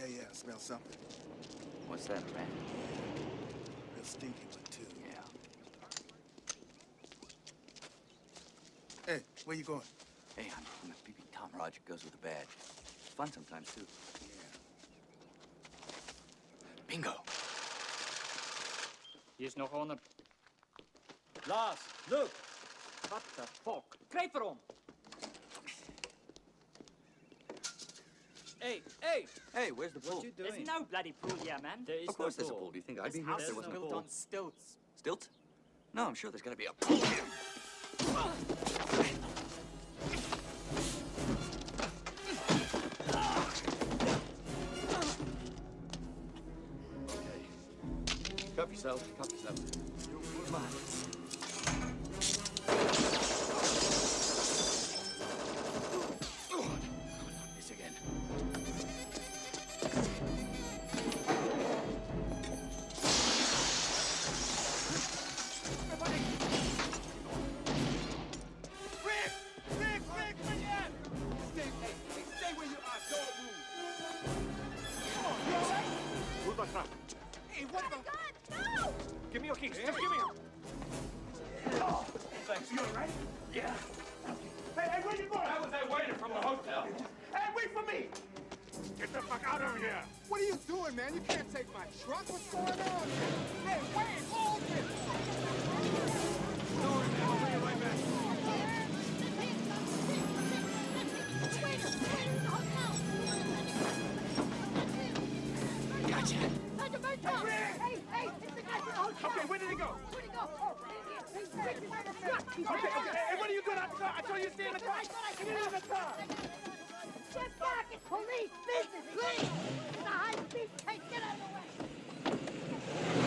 Yeah, I smell something. What's that, a rat? Real stinky one, too. Yeah. Hey, where you going? Hey, I'm a BB Tom Roger goes with a badge. It's fun sometimes, too. Yeah. Bingo! Hier is nog 100. Lars, look! What the fuck? Krijg erom! Hey! Hey, where's the pool? What you doing? There's no bloody pool here, man. There is Of course no there's a pool. Do you think I'd This be here if house there is wasn't a built pool? on stilts. Stilts? No, I'm sure there's gotta be a pool here. Okay. Cup yourself. You're mine. This again. Hey, what the... No! Give me your keys. Just give me them. Oh, thanks. You all right? Yeah. Hey, where you going? I was there waiting from the hotel. Hey, wait for me! Get the fuck out of here! What are you doing, man? You can't take my truck. What's going on here? Hey, wait, hold it! Don't worry, man. I'll bring it right back. Gotcha. Hey, it's the guy from the hotel. Okay, where did he go? Where'd he go? Oh, he's right in the truck. Okay. Hey, what are you doing out the car? I told you to stay in the car. Get in the car. Get back! It's police business! Please! It's a high-speed chase! Get out of the way!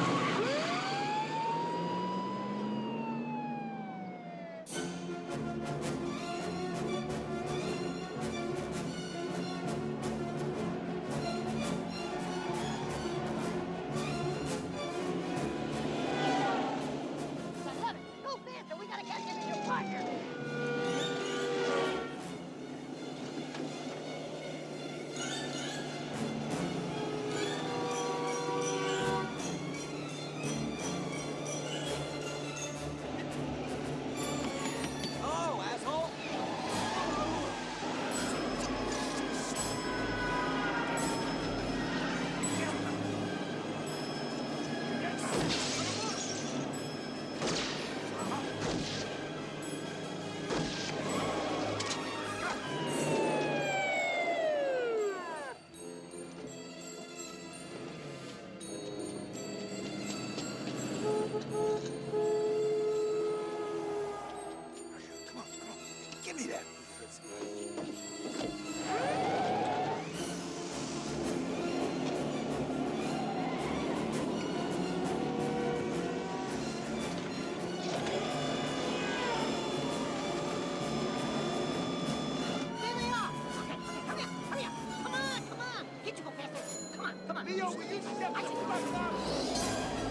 I love it! Go faster! We gotta catch him in your partner! Oh, asshole! Come on. Give me that. There they are! Okay, hurry up! Come on! Get you go faster! Come on! Leo, will you step I the see fuck up?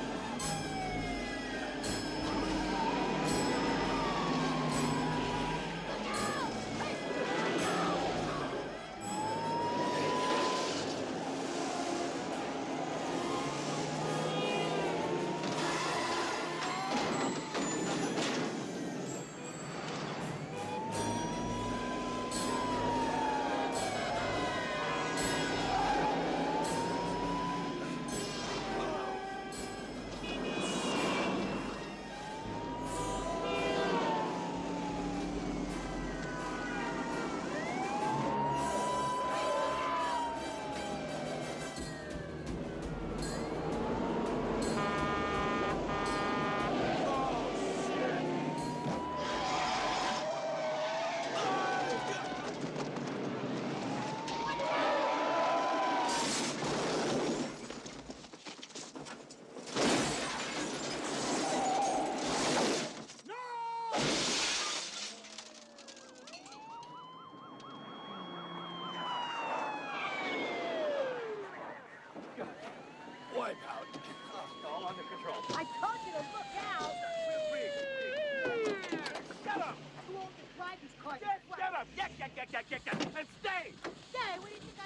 Wipeout. All under control. I told you to look out! Shut up! Who owns and drive these cars? Shut up! Yak! And stay! Stay! What do you think